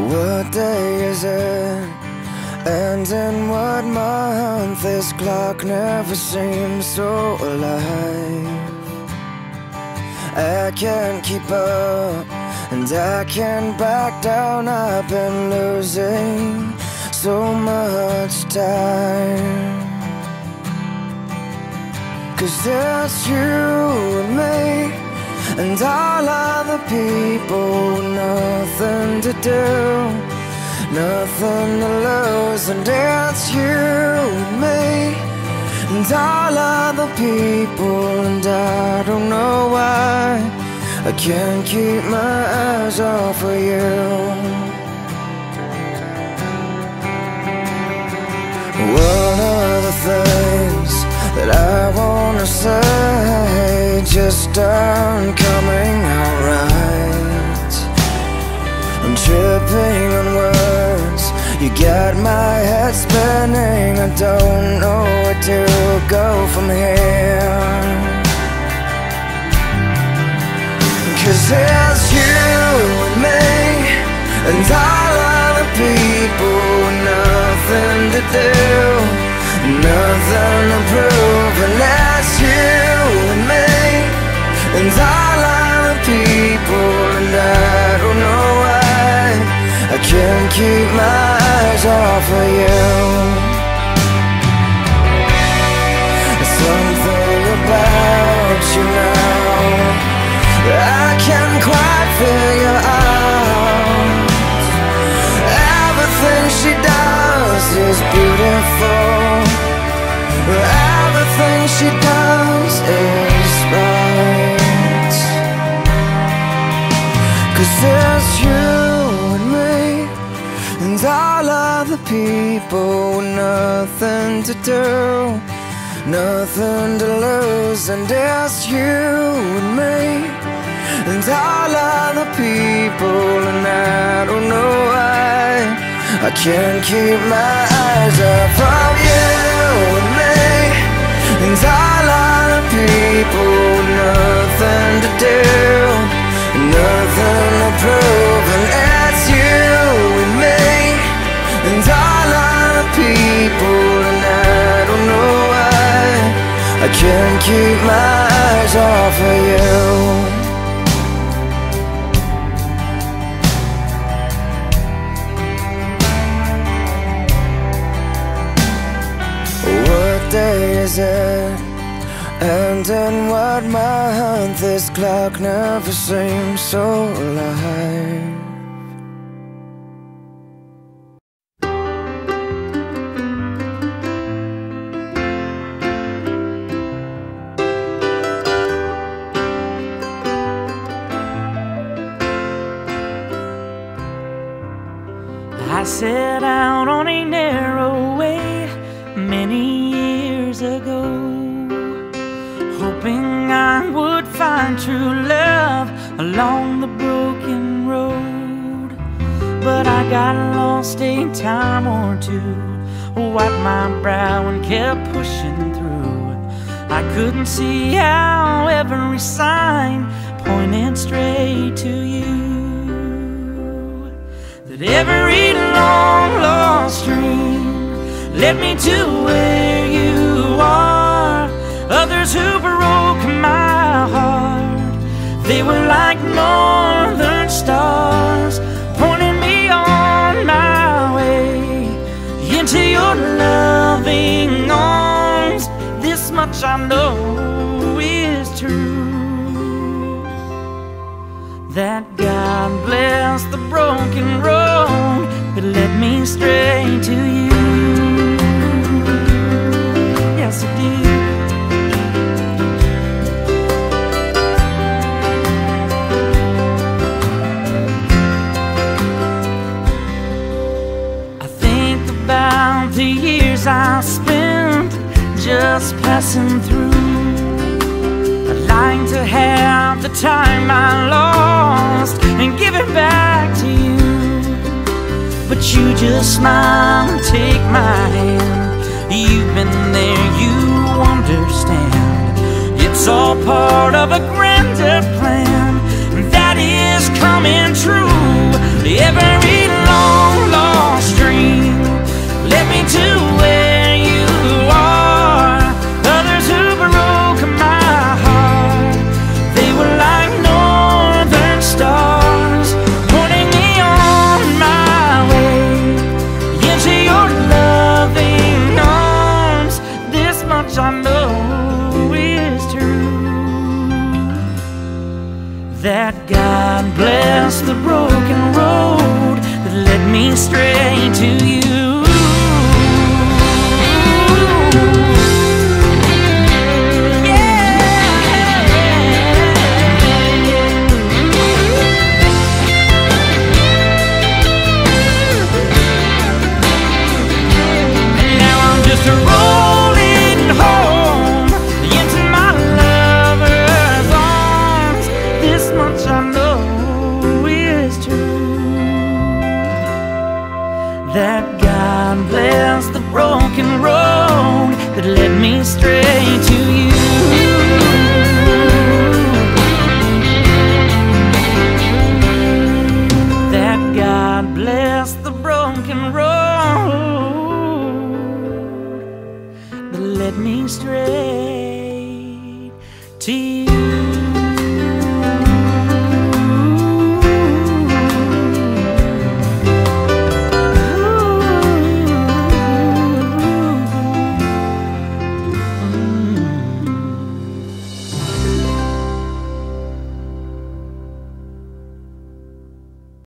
What day is it? And in what month? This clock never seems so alive. I can't keep up, and I can't back down. I've been losing so much time. 'Cause it's you and me, and all other people, nothing to do, nothing to lose. And it's you and me, and all other people, and I don't know why I can't keep my eyes off of you. What are the things that I wanna say just aren't coming out right? I'm tripping on words, you got my head spinning. I don't know where to go from here. 'Cause it's you and me, and all other people, nothing to do, nothing to prove. And that's you and me, and all other people, and I don't know why I can't keep my eyes off of you. Something about you now I can't quite figure out. Everything she does is beautiful. Everything she does is right. 'Cause it's you and me, and all other people, nothing to do, nothing to lose. And it's you and me, and all other people, and I don't know why I can't keep my eyes off of you and me, and all other people, nothing to do, nothing to prove. And it's you and me, and all other people, and I don't know why I can't keep my eyes off of you. What day is it? And in what month? This clock never seems so alive. I set out on a narrow way many years ago, hoping I would find true love along the broken road. But I got lost a time or two, wiped my brow and kept pushing through. I couldn't see how every sign pointed straight to you, that every long lost dream led me to where you are. Others who broke my heart, they were like northern stars, pointing me on my way into your loving arms. This much I know is true, that God bless the broken road that led me straight to you. Yes, it did. I think about the years I spent just passing through. I'd like to have the time I lost and give it back to you, but you just smile and take my hand. You've been there, you understand. It's all part of a grander plan that is coming true. Every long that God bless the broken road that led me straight to you. That God bless the broken road that led me straight to you.